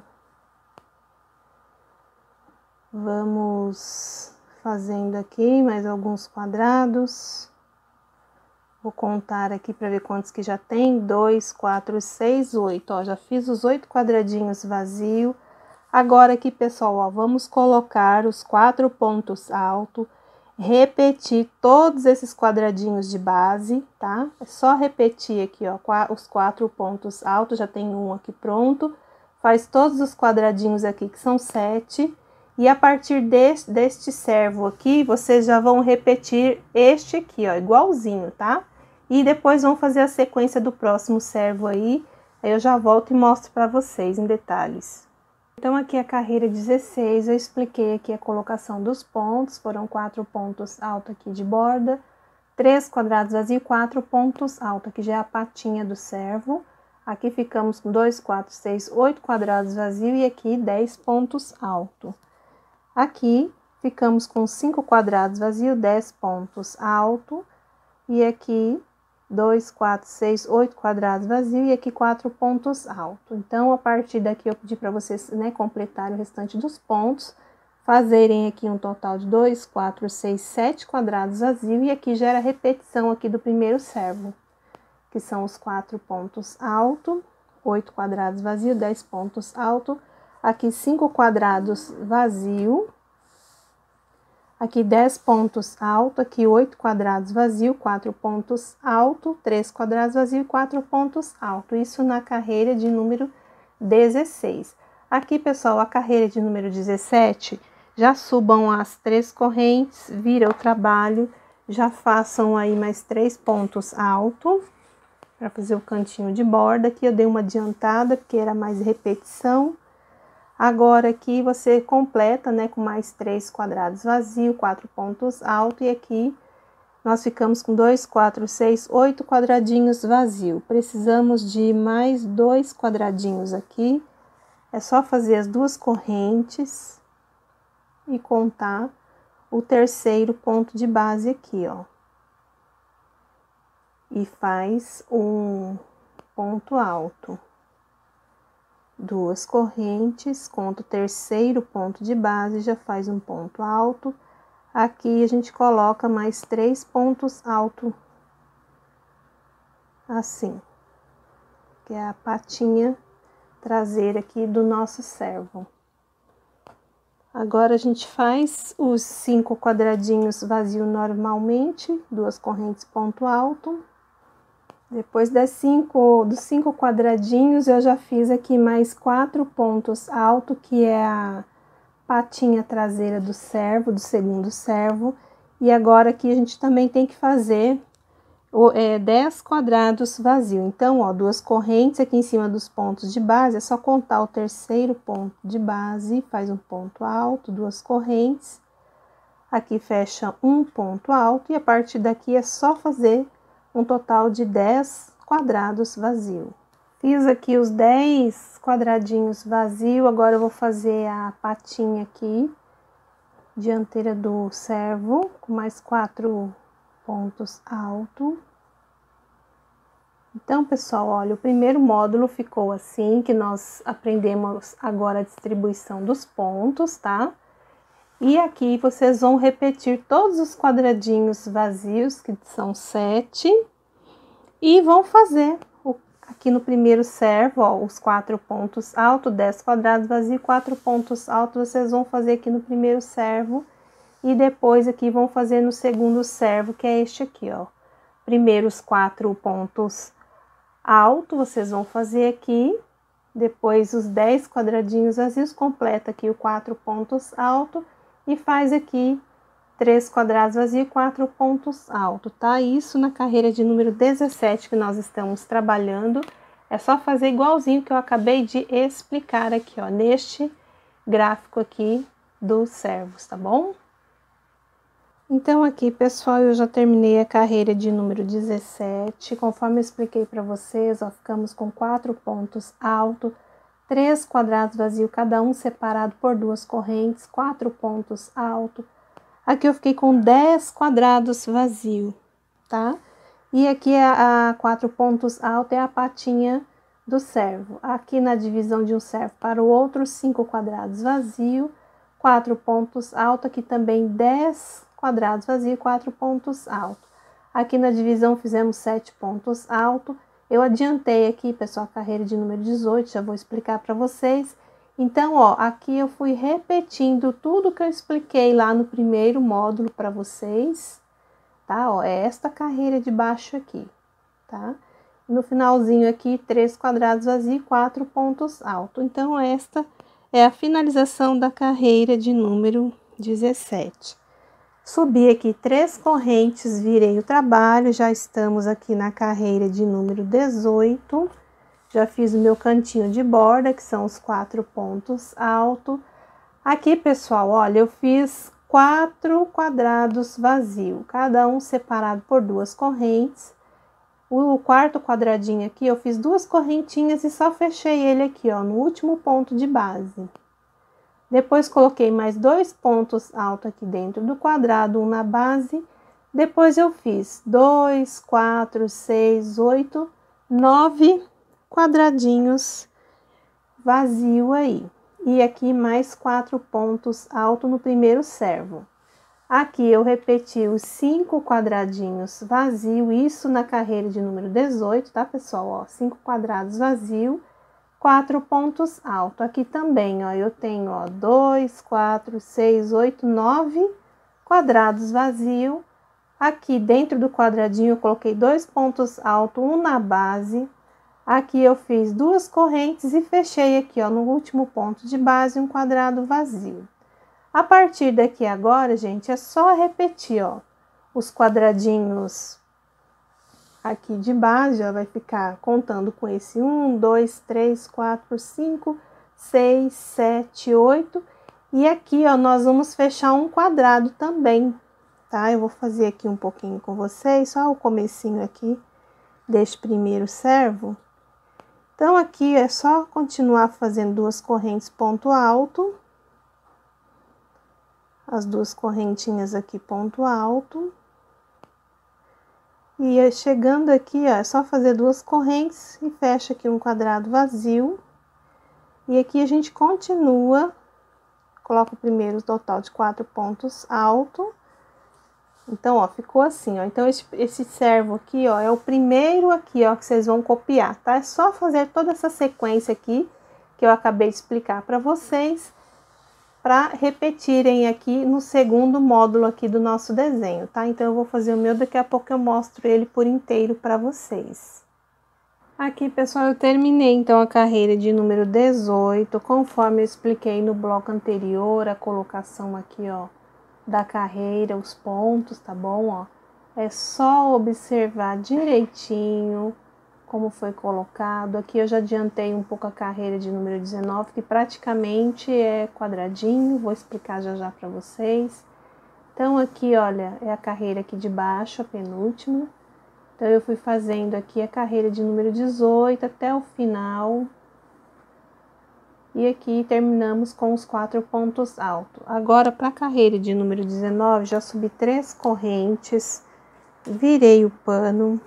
Vamos fazendo aqui mais alguns quadrados. Vou contar aqui para ver quantos que já tem. 2, 4, 6, 8. Ó, já fiz os 8 quadradinhos vazios. Agora aqui, pessoal, ó, vamos colocar os 4 pontos altos. Repetir todos esses quadradinhos de base, tá? É só repetir aqui, ó, os 4 pontos altos. Já tem um aqui pronto. Faz todos os quadradinhos aqui, que são 7. E a partir deste servo aqui, vocês já vão repetir este aqui, ó, igualzinho, tá? E depois vão fazer a sequência do próximo servo aí eu já volto e mostro para vocês em detalhes. Então, aqui a carreira 16, eu expliquei aqui a colocação dos pontos, foram 4 pontos altos aqui de borda, 3 quadrados vazios e 4 pontos altos, aqui já é a patinha do servo. Aqui ficamos com 2, 4, 6, 8 quadrados vazios e aqui 10 pontos altos. Aqui ficamos com 5 quadrados vazios, 10 pontos altos, e aqui 2, 4, 6, 8 quadrados vazios, e aqui 4 pontos altos. Então, a partir daqui eu pedi para vocês, né, completarem o restante dos pontos, fazerem aqui um total de 2, 4, 6, 7 quadrados vazios, e aqui já era a repetição aqui do primeiro servo, que são os 4 pontos altos, 8 quadrados vazios, 10 pontos altos, aqui 5 quadrados vazio, aqui 10 pontos alto, aqui 8 quadrados vazio, 4 pontos alto, 3 quadrados vazio e 4 pontos alto, isso na carreira de número 16. Aqui, pessoal, a carreira de número 17, já subam as 3 correntes, vira o trabalho, já façam aí mais 3 pontos alto, para fazer o cantinho de borda. Aqui eu dei uma adiantada, porque era mais repetição. Agora, aqui você completa, né, com mais 3 quadrados vazios, 4 pontos altos, e aqui nós ficamos com 2, 4, 6, 8 quadradinhos vazios. Precisamos de mais 2 quadradinhos aqui, é só fazer as 2 correntes e contar o terceiro ponto de base aqui, ó. E faz um ponto alto. 2 correntes, conta o terceiro ponto de base, já faz um ponto alto. Aqui a gente coloca mais 3 pontos altos, assim, que é a patinha traseira aqui do nosso servo. Agora a gente faz os 5 quadradinhos vazios normalmente, 2 correntes ponto alto. Depois dos 5 quadradinhos, eu já fiz aqui mais 4 pontos altos, que é a patinha traseira do servo, do segundo servo. E agora aqui a gente também tem que fazer 10 quadrados vazio. Então, ó, 2 correntes aqui em cima dos pontos de base, é só contar o terceiro ponto de base, faz um ponto alto, 2 correntes. Aqui fecha um ponto alto e a partir daqui é só fazer um total de 10 quadrados vazio. Fiz aqui os 10 quadradinhos vazio, agora eu vou fazer a patinha aqui, dianteira do servo, com mais 4 pontos altos. Então, pessoal, olha, o primeiro módulo ficou assim, que nós aprendemos agora a distribuição dos pontos, tá? E aqui vocês vão repetir todos os quadradinhos vazios, que são 7, e vão fazer aqui no primeiro servo, ó, os 4 pontos altos, 10 quadrados vazios, 4 pontos altos, vocês vão fazer aqui no primeiro servo, e depois aqui vão fazer no segundo servo, que é este aqui, ó. Primeiro os 4 pontos altos, vocês vão fazer aqui, depois os 10 quadradinhos vazios, completa aqui os 4 pontos altos, e faz aqui 3 quadrados vazios e 4 pontos altos, tá? Isso na carreira de número 17 que nós estamos trabalhando. É só fazer igualzinho que eu acabei de explicar aqui, ó, neste gráfico aqui dos servos, tá bom? Então, aqui, pessoal, eu já terminei a carreira de número 17. Conforme eu expliquei para vocês, ó, ficamos com 4 pontos altos, 3 quadrados vazios, cada um separado por 2 correntes, 4 pontos altos. Aqui eu fiquei com 10 quadrados vazios, tá? E aqui a 4 pontos altos é a patinha do servo. Aqui na divisão de um servo para o outro, 5 quadrados vazios, 4 pontos altos. Aqui também 10 quadrados vazios, 4 pontos altos. Aqui na divisão fizemos 7 pontos altos. Eu adiantei aqui, pessoal, a carreira de número 18, já vou explicar para vocês. Então, ó, aqui eu fui repetindo tudo que eu expliquei lá no primeiro módulo para vocês, tá? Ó, é esta carreira de baixo aqui, tá? No finalzinho aqui, 3 quadrados vazios, 4 pontos altos. Então, esta é a finalização da carreira de número 17. Subi aqui 3 correntes, virei o trabalho, já estamos aqui na carreira de número 18. Já fiz o meu cantinho de borda, que são os 4 pontos altos. Aqui, pessoal, olha, eu fiz 4 quadrados vazios, cada um separado por 2 correntes. O quarto quadradinho aqui, eu fiz 2 correntinhas e só fechei ele aqui, ó, no último ponto de base. Depois, coloquei mais 2 pontos altos aqui dentro do quadrado, um na base. Depois, eu fiz 2, 4, 6, 8, 9 quadradinhos vazio aí. E aqui mais 4 pontos altos no primeiro servo. Aqui eu repeti os 5 quadradinhos vazio, isso na carreira de número 18, tá, pessoal? Ó, 5 quadrados vazio, 4 pontos altos. Aqui também, ó, eu tenho, ó, 2, 4, 6, 8, 9 quadrados vazio. Aqui dentro do quadradinho eu coloquei 2 pontos altos, um na base. Aqui eu fiz 2 correntes e fechei aqui, ó, no último ponto de base, um quadrado vazio. A partir daqui agora, gente, é só repetir, ó, os quadradinhos aqui de base, ó, vai ficar contando com esse 1, 2, 3, 4, 5, 6, 7, 8. E aqui, ó, nós vamos fechar um quadrado também, tá? Eu vou fazer aqui um pouquinho com vocês, só o comecinho aqui deste primeiro servo. Então, aqui é só continuar fazendo 2 correntes ponto alto. As 2 correntinhas aqui, ponto alto. E chegando aqui, ó, é só fazer 2 correntes e fecha aqui um quadrado vazio. E aqui a gente continua, coloca o primeiro total de 4 pontos alto. Então, ó, ficou assim, ó. Então, esse servo aqui, ó, é o primeiro aqui, ó, que vocês vão copiar, tá? É só fazer toda essa sequência aqui, que eu acabei de explicar para vocês. para repetirem aqui no segundo módulo aqui do nosso desenho, tá? Então, eu vou fazer o meu, daqui a pouco eu mostro ele por inteiro para vocês. Aqui, pessoal, eu terminei, então, a carreira de número 18, conforme eu expliquei no bloco anterior, a colocação aqui, ó, da carreira, os pontos, tá bom, ó? É só observar direitinho como foi colocado. Aqui eu já adiantei um pouco a carreira de número 19, que praticamente é quadradinho, vou explicar já já para vocês. Então, aqui, olha, é a carreira aqui de baixo, a penúltima. Então, eu fui fazendo aqui a carreira de número 18 até o final. E aqui terminamos com os 4 pontos altos. Agora, para a carreira de número 19, já subi 3 correntes, virei o pano.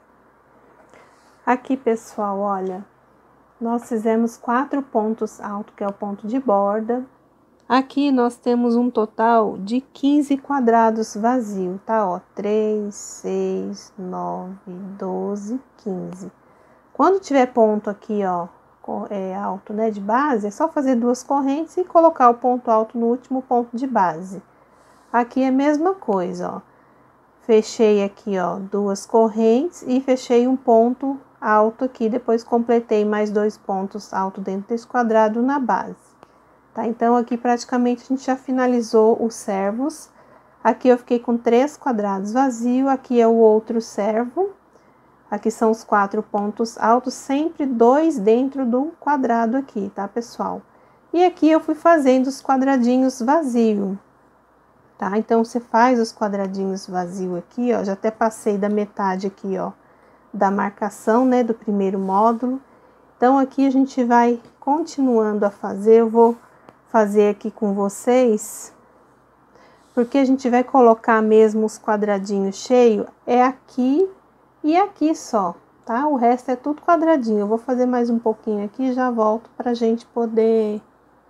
Aqui, pessoal, olha, nós fizemos 4 pontos altos, que é o ponto de borda. Aqui nós temos um total de 15 quadrados vazios, tá? Ó, 3, 6, 9, 12, 15. Quando tiver ponto aqui, ó, alto, né, de base, é só fazer 2 correntes e colocar o ponto alto no último ponto de base. Aqui é a mesma coisa, ó. Fechei aqui, ó, 2 correntes e fechei um ponto alto aqui, depois completei mais 2 pontos altos dentro desse quadrado na base. Tá? Então, aqui praticamente a gente já finalizou os servos. Aqui eu fiquei com 3 quadrados vazios, aqui é o outro servo. Aqui são os 4 pontos altos, sempre 2 dentro do quadrado aqui, tá, pessoal? E aqui eu fui fazendo os quadradinhos vazios, tá? Então, você faz os quadradinhos vazios aqui, ó, já até passei da metade aqui, ó, da marcação, né, do primeiro módulo. Então, aqui a gente vai continuando a fazer, eu vou fazer aqui com vocês, porque a gente vai colocar mesmo os quadradinhos cheios, é aqui e aqui só, tá? O resto é tudo quadradinho. Eu vou fazer mais um pouquinho aqui e já volto pra gente poder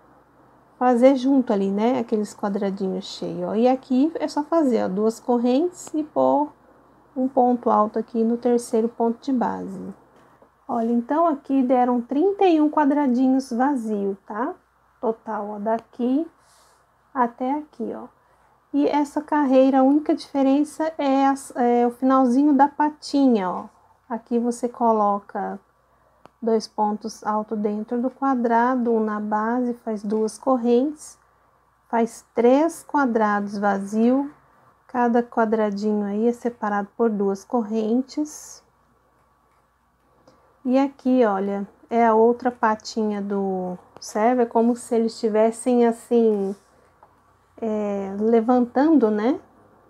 fazer junto ali, né? Aqueles quadradinhos cheios, ó. E aqui é só fazer, ó, 2 correntes e pôr um ponto alto aqui no terceiro ponto de base. Olha, então aqui deram 31 quadradinhos vazios, tá? Total, ó, daqui até aqui, ó. E essa carreira, a única diferença é o finalzinho da patinha, ó. Aqui você coloca 2 pontos altos dentro do quadrado, um na base, faz 2 correntes, faz 3 quadrados vazios. Cada quadradinho aí é separado por 2 correntes. E aqui, olha, é a outra patinha do servo, é como se eles estivessem assim, levantando, né?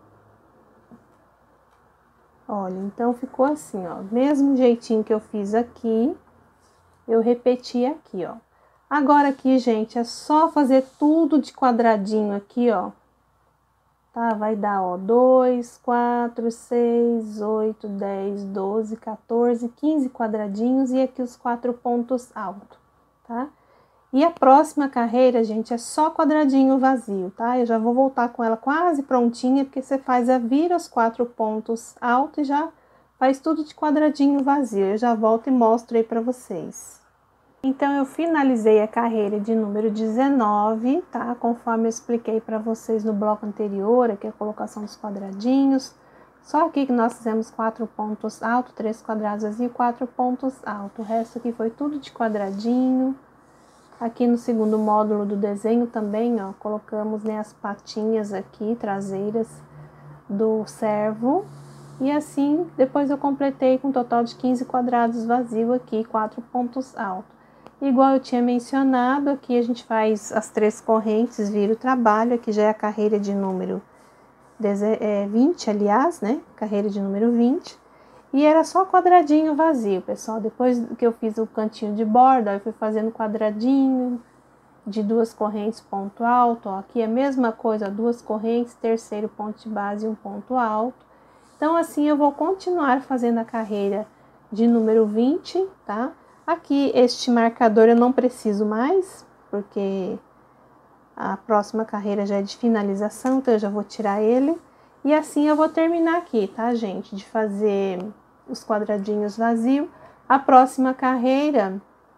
Olha, então ficou assim, ó, mesmo jeitinho que eu fiz aqui, eu repeti aqui, ó. Agora aqui, gente, é só fazer tudo de quadradinho aqui, ó. Tá? Vai dar, ó, 2, 4, 6, 8, 10, 12, 14, 15 quadradinhos e aqui os 4 pontos altos, tá? E a próxima carreira, gente, é só quadradinho vazio, tá? Eu já vou voltar com ela quase prontinha, porque você vira os 4 pontos altos e já faz tudo de quadradinho vazio. Eu já volto e mostro aí pra vocês. Então, eu finalizei a carreira de número 19, tá? Conforme eu expliquei para vocês no bloco anterior, aqui a colocação dos quadradinhos. Só aqui que nós fizemos 4 pontos altos, 3 quadrados vazios e 4 pontos altos. O resto aqui foi tudo de quadradinho. Aqui no segundo módulo do desenho também, ó, colocamos, né, as patinhas aqui, traseiras do servo. E assim, depois eu completei com um total de 15 quadrados vazios aqui, 4 pontos altos. Igual eu tinha mencionado, aqui a gente faz as 3 correntes, vira o trabalho, aqui já é a carreira de número 20, aliás, né? Carreira de número 20. E era só quadradinho vazio, pessoal. Depois que eu fiz o cantinho de borda, eu fui fazendo quadradinho de 2 correntes, ponto alto. Ó, aqui é a mesma coisa, 2 correntes, terceiro ponto de base e um ponto alto. Então, assim, eu vou continuar fazendo a carreira de número 20, tá? Aqui, este marcador eu não preciso mais, porque a próxima carreira já é de finalização, então eu já vou tirar ele. E assim eu vou terminar aqui, tá, gente? De fazer os quadradinhos vazios. A próxima carreira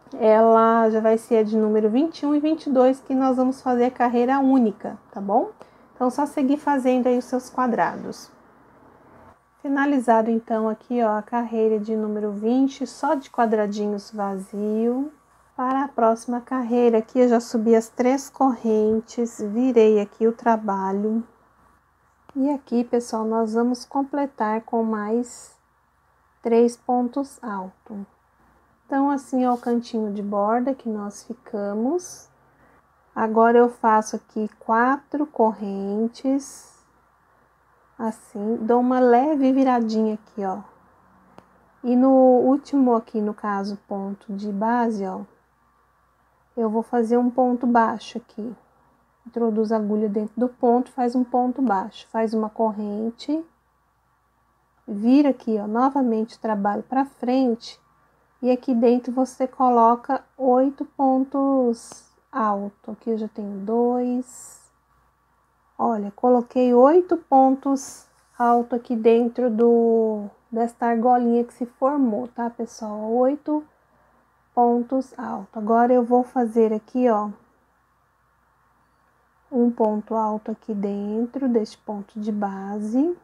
ela já vai ser a de número 21 e 22, que nós vamos fazer a carreira única, tá bom? Então, só seguir fazendo aí os seus quadrados. Finalizado, então, aqui, ó, a carreira de número 20, só de quadradinhos vazio. Para a próxima carreira, aqui eu já subi as 3 correntes, virei aqui o trabalho. E aqui, pessoal, nós vamos completar com mais 3 pontos altos. Então, assim, ó, o cantinho de borda que nós ficamos. Agora, eu faço aqui 4 correntes, assim, dou uma leve viradinha aqui, ó. E no último aqui, no caso, ponto de base, ó, eu vou fazer um ponto baixo aqui. Introduz a agulha dentro do ponto, faz um ponto baixo, faz uma corrente, vira aqui, ó, novamente o trabalho para frente. E aqui dentro você coloca 8 pontos altos. Aqui eu já tenho 2. Olha, coloquei 8 pontos altos aqui dentro desta argolinha que se formou, tá, pessoal? 8 pontos altos. Agora eu vou fazer aqui, ó, um ponto alto aqui dentro deste ponto de base.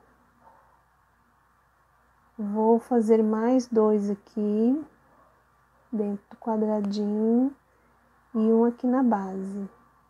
Vou fazer mais 2 aqui dentro do quadradinho e um aqui na base,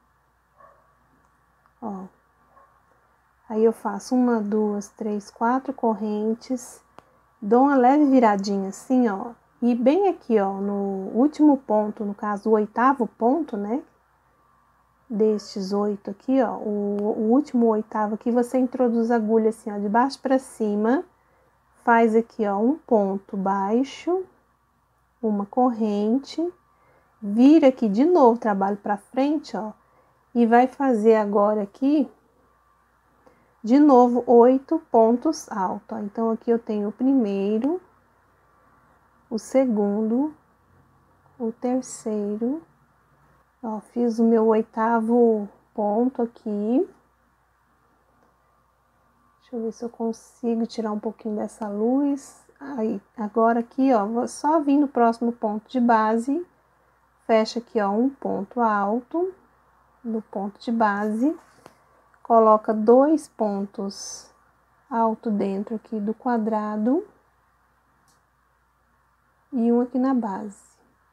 ó. Aí eu faço 1, 2, 3, 4 correntes, dou uma leve viradinha assim, ó, e bem aqui, ó, no último ponto, no caso o 8º ponto, né, destes 8 aqui, ó, o último 8º aqui, você introduz a agulha assim, ó, de baixo para cima, faz aqui, ó, um ponto baixo, uma corrente, vira aqui de novo, trabalho para frente, ó, e vai fazer agora aqui, de novo, 8 pontos altos, ó. Então, aqui eu tenho o primeiro, o segundo, o terceiro, ó, fiz o meu 8º ponto aqui. Deixa eu ver se eu consigo tirar um pouquinho dessa luz. Aí, agora aqui, ó, vou só vir no próximo ponto de base, fecha aqui, ó, um ponto alto no ponto de base, coloca 2 pontos altos dentro aqui do quadrado e um aqui na base.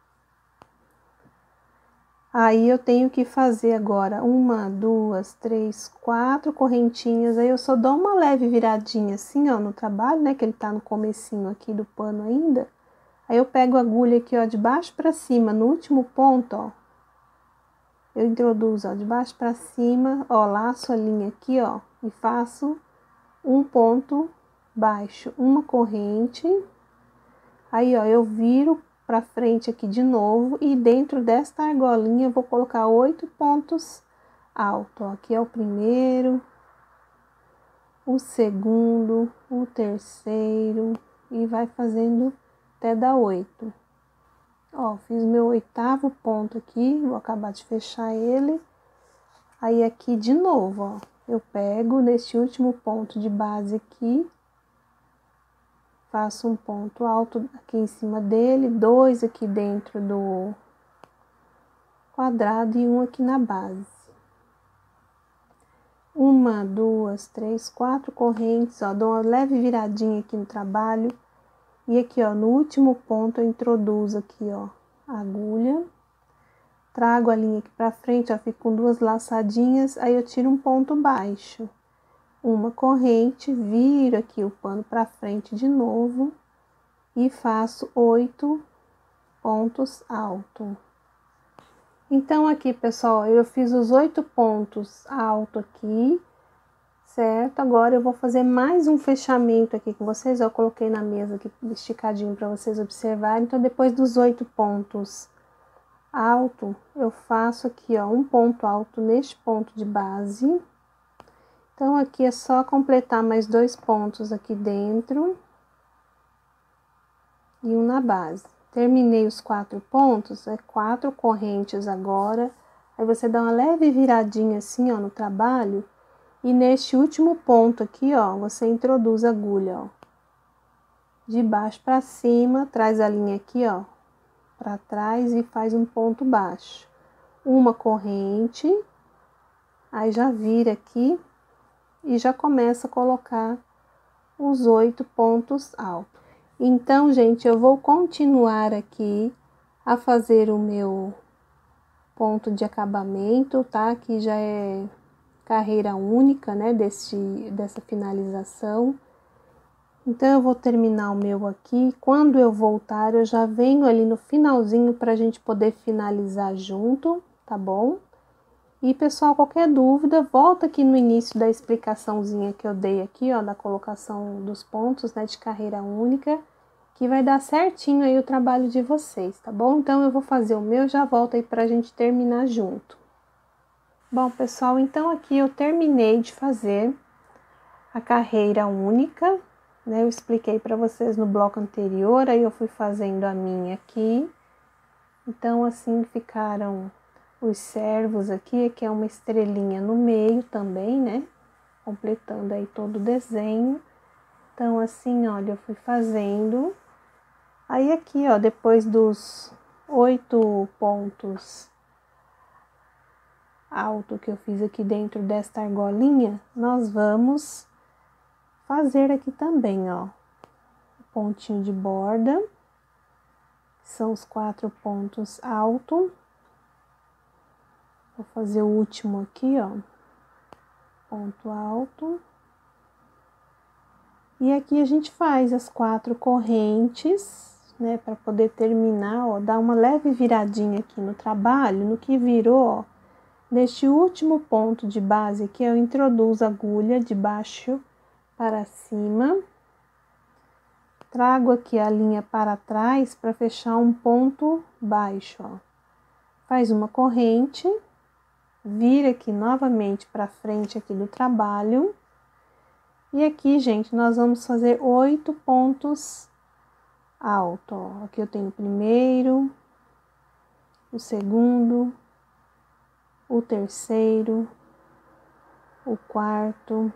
Aí eu tenho que fazer agora 1, 2, 3, 4 correntinhas, aí eu só dou uma leve viradinha assim, ó, no trabalho, né, que ele tá no comecinho aqui do pano ainda. Aí eu pego a agulha aqui, ó, de baixo para cima, no último ponto, ó, eu introduzo, ó, de baixo para cima, ó, laço a linha aqui, ó, e faço um ponto baixo, uma corrente. Aí, ó, eu viro para frente aqui de novo e dentro desta argolinha eu vou colocar 8 pontos altos, ó. Aqui é o primeiro, o segundo, o terceiro e vai fazendo até dar 8. Ó, fiz meu 8º ponto aqui, vou acabar de fechar ele. Aí aqui de novo, ó, eu pego neste último ponto de base aqui, faço um ponto alto aqui em cima dele, 2 aqui dentro do quadrado e um aqui na base. 1, 2, 3, 4 correntes, ó, dou uma leve viradinha aqui no trabalho. E aqui, ó, no último ponto eu introduzo aqui, ó, a agulha. Trago a linha aqui pra frente, ó, fico com 2 laçadinhas, aí eu tiro um ponto baixo. Uma corrente, viro aqui o pano pra frente de novo e faço 8 pontos altos. Então, aqui, pessoal, eu fiz os 8 pontos altos aqui, certo? Agora eu vou fazer mais um fechamento aqui com vocês, eu coloquei na mesa aqui esticadinho para vocês observarem. Então, depois dos 8 pontos alto, eu faço aqui, ó, um ponto alto neste ponto de base. Então, aqui é só completar mais 2 pontos aqui dentro e um na base. Terminei os 4 pontos, é 4 correntes agora. Aí você dá uma leve viradinha assim, ó, no trabalho. E neste último ponto aqui, ó, você introduz a agulha, ó, de baixo para cima, traz a linha aqui, ó, para trás e faz um ponto baixo. Uma corrente, aí já vira aqui e já começa a colocar os 8 pontos altos. Então, gente, eu vou continuar aqui a fazer o meu ponto de acabamento, tá? Que já é carreira única, né, dessa finalização. Então, eu vou terminar o meu aqui. Quando eu voltar, eu já venho ali no finalzinho pra gente poder finalizar junto, tá bom? E, pessoal, qualquer dúvida, volta aqui no início da explicaçãozinha que eu dei aqui, ó, da colocação dos pontos, né, de carreira única, que vai dar certinho aí o trabalho de vocês, tá bom? Então, eu vou fazer o meu, já volto aí pra gente terminar junto. Bom, pessoal, então aqui eu terminei de fazer a carreira única, né? Eu expliquei para vocês no bloco anterior, aí eu fui fazendo a minha aqui. Então, assim ficaram os servos aqui, que é uma estrelinha no meio também, né? Completando aí todo o desenho. Então, assim, olha, eu fui fazendo. Aí aqui, ó, depois dos 8 pontos alto que eu fiz aqui dentro desta argolinha, nós vamos fazer aqui também, ó, o pontinho de borda, são os 4 pontos altos. Vou fazer o último aqui, ó, ponto alto. E aqui a gente faz as 4 correntes, né, para poder terminar, ó, dar uma leve viradinha aqui no trabalho, no que virou, ó. Neste último ponto de base aqui, eu introduzo a agulha de baixo para cima. Trago aqui a linha para trás para fechar um ponto baixo, ó. Faz uma corrente, vira aqui novamente para frente aqui do trabalho. E aqui, gente, nós vamos fazer 8 pontos altos, ó. Aqui eu tenho o primeiro, o segundo, o terceiro, o quarto,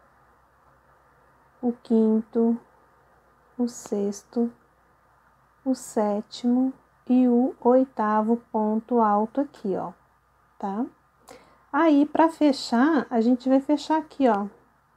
o quinto, o sexto, o sétimo e o 8º ponto alto aqui, ó, tá? Aí, para fechar, a gente vai fechar aqui, ó,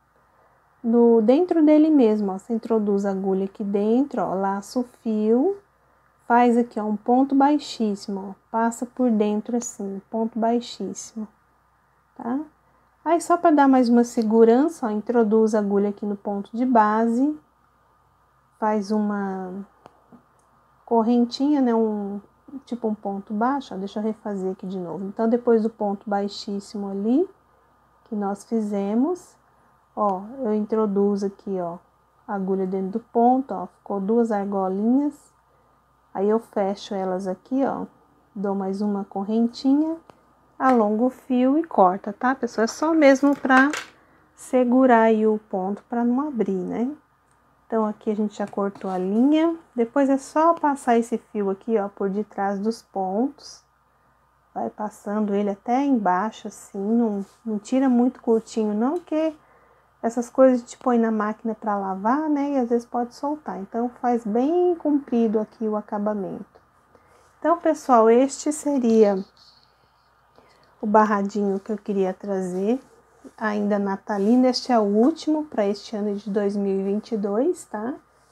dentro dele mesmo, ó. Você introduz a agulha aqui dentro, ó, laça o fio, faz aqui, ó, um ponto baixíssimo, ó, passa por dentro assim, ponto baixíssimo, tá? Aí, só para dar mais uma segurança, ó, introduz a agulha aqui no ponto de base, faz uma correntinha, né, tipo um ponto baixo, ó, deixa eu refazer aqui de novo. Então, depois do ponto baixíssimo ali, que nós fizemos, ó, eu introduzo aqui, ó, a agulha dentro do ponto, ó, ficou 2 argolinhas. Aí eu fecho elas aqui, ó, dou mais uma correntinha, alongo o fio e corta, tá, pessoal? É só mesmo pra segurar aí o ponto pra não abrir, né? Então, aqui a gente já cortou a linha. Depois é só passar esse fio aqui, ó, por detrás dos pontos. Vai passando ele até embaixo, assim, não tira muito curtinho, não, porque essas coisas a gente põe na máquina para lavar, né, e às vezes pode soltar. Então, faz bem comprido aqui o acabamento. Então, pessoal, este seria o barradinho que eu queria trazer, ainda natalino. Este é o último para este ano de 2022, tá?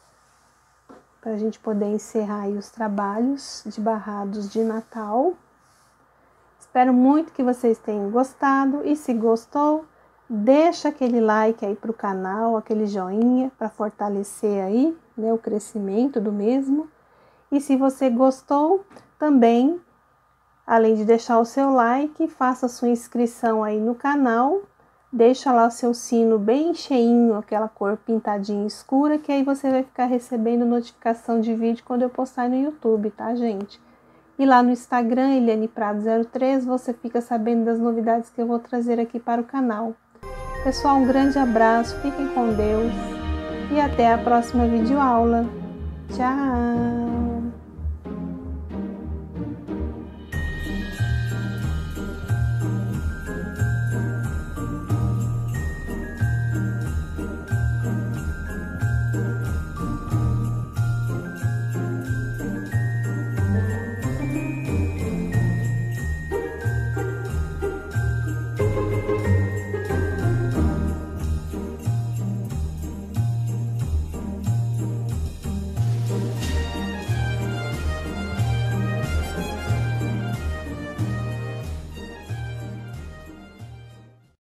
Para a gente poder encerrar aí os trabalhos de barrados de Natal. Espero muito que vocês tenham gostado, e se gostou, deixa aquele like aí pro canal, aquele joinha para fortalecer aí, né, o crescimento do mesmo. E se você gostou, também, além de deixar o seu like, faça sua inscrição aí no canal, deixa lá o seu sino bem cheinho, aquela cor pintadinha escura, que aí você vai ficar recebendo notificação de vídeo quando eu postar no YouTube, tá, gente? E lá no Instagram, Eliane Prado 03, você fica sabendo das novidades que eu vou trazer aqui para o canal. Pessoal, um grande abraço, fiquem com Deus e até a próxima videoaula. Tchau!